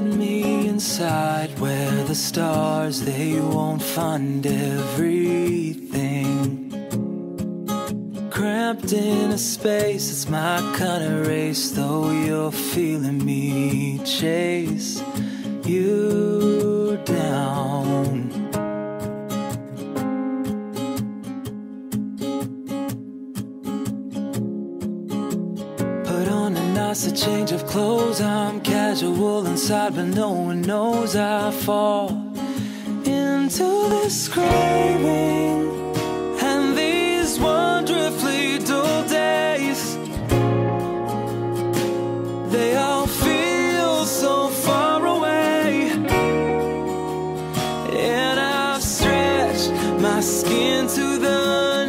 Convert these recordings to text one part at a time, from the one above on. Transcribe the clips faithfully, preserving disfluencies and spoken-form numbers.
Let me inside where the stars, they won't find everything. Cramped in a space, it's my kind of race. Though you're feeling me chase you down. Put on a nicer change of clothes. I'm casual inside, but no one knows I fall into this craving. And these wonderfully dull days, they all feel so far away. And I've stretched my skin to the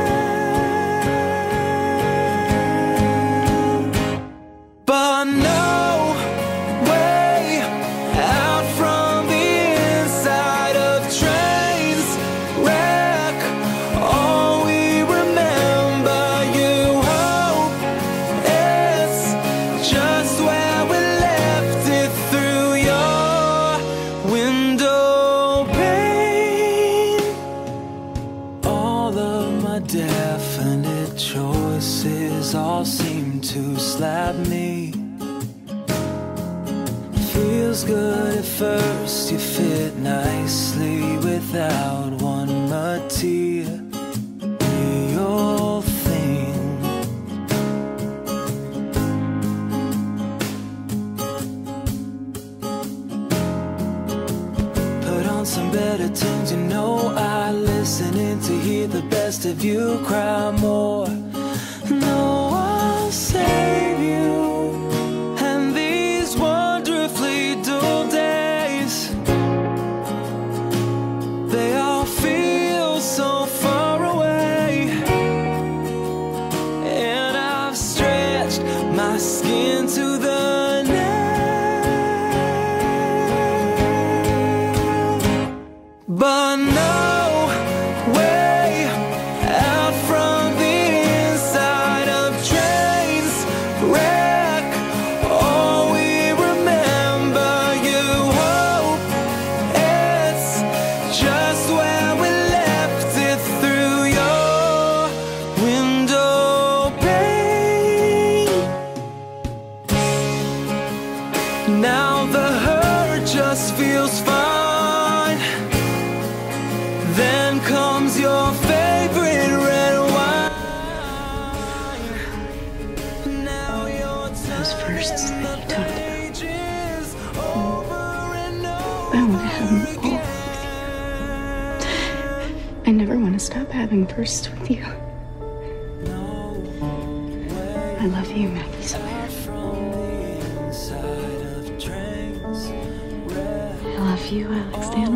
nail, but no way out from the inside of trains wreck. All we remember, you hope it's just where we left it through your window pane. All of my definite choices all seem to slap me. Feels good at first, you fit nicely without one material thing. Put on some better tunes, you know I listen in to hear the best of you cry more. No, I'll save you. And these wonderfully dull days, they all feel so far away. And I've stretched my skin to the nail, but no way out from the inside of trains wreck. All we remember, you hope it's just where we left it through your window pane. Now the hurt just feels fine. Then comes your favorite red wine. Now you're Those firsts that you talked about, pages over and I want to have them all with you. I never want to stop having firsts with you. I love you, Maggie Sawyer. from the inside of trains. I love you, Alexander.